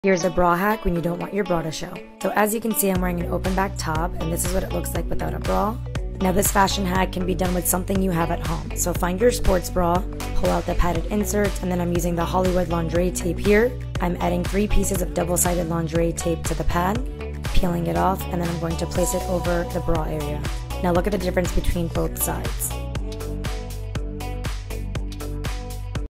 Here's a bra hack when you don't want your bra to show. So as you can see, I'm wearing an open back top, and this is what it looks like without a bra. Now this fashion hack can be done with something you have at home. So find your sports bra, pull out the padded inserts, and then I'm using the Hollywood lingerie tape here. I'm adding 3 pieces of double-sided lingerie tape to the pad, peeling it off, and then I'm going to place it over the bra area. Now look at the difference between both sides.